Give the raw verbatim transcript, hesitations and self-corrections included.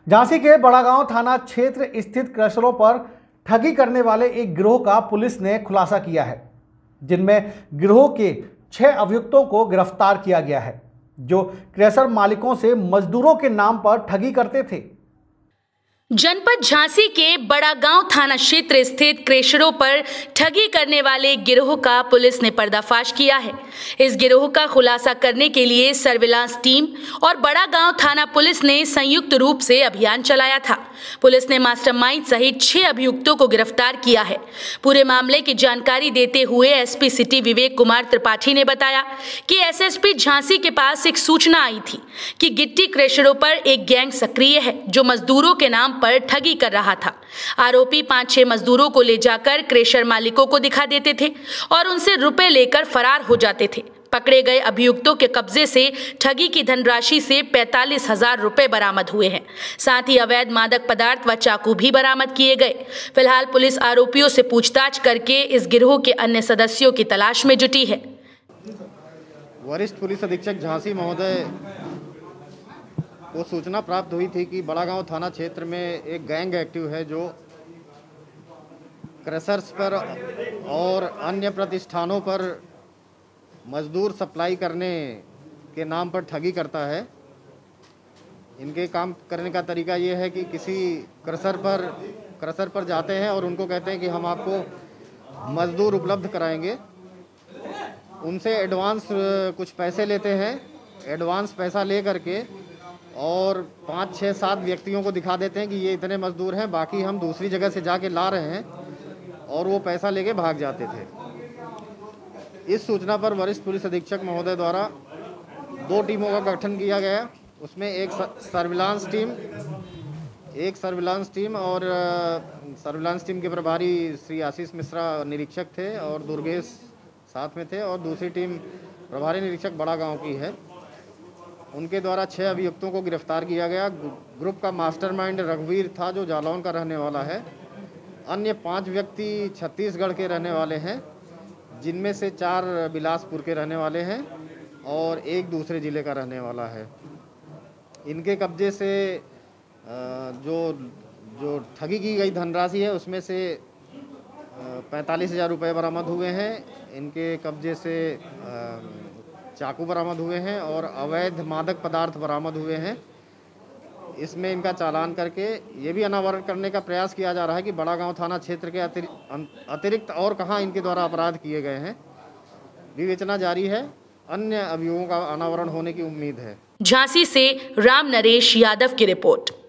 झांसी के बड़ागांव थाना क्षेत्र स्थित क्रशरों पर ठगी करने वाले एक गिरोह का पुलिस ने खुलासा किया है, जिनमें गिरोह के छह अभियुक्तों को गिरफ्तार किया गया है, जो क्रशर मालिकों से मजदूरों के नाम पर ठगी करते थे। जनपद झांसी के बड़ागांव थाना क्षेत्र स्थित क्रशरों पर ठगी करने वाले गिरोह का पुलिस ने पर्दाफाश किया है। इस गिरोह का खुलासा करने के लिए सर्विलांस टीम और बड़ागांव थाना पुलिस ने संयुक्त रूप से अभियान चलाया था। पुलिस ने मास्टरमाइंड सहित छह अभियुक्तों को गिरफ्तार किया है। पूरे मामले की जानकारी देते हुए एसपी सिटी विवेक कुमार त्रिपाठी ने बताया कि एसएसपी झांसी के पास एक सूचना आई थी कि गिट्टी क्रशरों पर एक गैंग सक्रिय है, जो मजदूरों के नाम पर ठगी कर रहा था। आरोपी पांच छह मजदूरों को ले जाकर क्रशर मालिकों को दिखा देते थे और उनसे रुपए लेकर फरार हो जाते थे। पकड़े गए अभियुक्तों के कब्जे से ठगी की धनराशि से पैंतालीस हजार रुपए बरामद हुए हैं। साथ ही अवैध मादक पदार्थ व चाकू भी बरामद किए गए। फिलहाल पुलिस आरोपियों से पूछताछ करके इस गिरोह के अन्य सदस्यों की तलाश में जुटी है। वरिष्ठ पुलिस अधीक्षक झांसी महोदय को सूचना प्राप्त हुई थी कि बड़ागांव थाना क्षेत्र में एक गैंग एक्टिव है, जो क्रशर्स पर और अन्य प्रतिष्ठानों पर मजदूर सप्लाई करने के नाम पर ठगी करता है। इनके काम करने का तरीका ये है कि किसी क्रशर पर क्रशर पर जाते हैं और उनको कहते हैं कि हम आपको मजदूर उपलब्ध कराएंगे। उनसे एडवांस कुछ पैसे लेते हैं। एडवांस पैसा ले करके और पाँच छः सात व्यक्तियों को दिखा देते हैं कि ये इतने मजदूर हैं, बाकी हम दूसरी जगह से जाके ला रहे हैं, और वो पैसा लेके भाग जाते थे। इस सूचना पर वरिष्ठ पुलिस अधीक्षक महोदय द्वारा दो टीमों का गठन किया गया। उसमें एक सर्विलांस टीम एक सर्विलांस टीम और सर्विलांस टीम के प्रभारी श्री आशीष मिश्रा निरीक्षक थे और दुर्गेश साथ में थे, और दूसरी टीम प्रभारी निरीक्षक बड़ागांव की है। उनके द्वारा छह अभियुक्तों को गिरफ्तार किया गया। ग्रुप का मास्टरमाइंड रघुवीर था, जो जालौन का रहने वाला है। अन्य पांच व्यक्ति छत्तीसगढ़ के रहने वाले हैं, जिनमें से चार बिलासपुर के रहने वाले हैं और एक दूसरे ज़िले का रहने वाला है। इनके कब्जे से जो जो ठगी की गई धनराशि है, उसमें से पैंतालीस हज़ार रुपये बरामद हुए हैं। इनके कब्जे से चाकू बरामद हुए हैं और अवैध मादक पदार्थ बरामद हुए हैं। इसमें इनका चालान करके ये भी अनावरण करने का प्रयास किया जा रहा है कि बड़ागांव थाना क्षेत्र के अतिरिक्त और कहां इनके द्वारा अपराध किए गए हैं। विवेचना जारी है। अन्य अभियोगों का अनावरण होने की उम्मीद है। झांसी से राम नरेश यादव की रिपोर्ट।